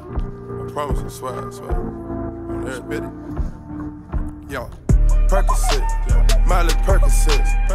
I promise, I swear, I swear. On every bit. Yo, Percocet, Miley Percocet.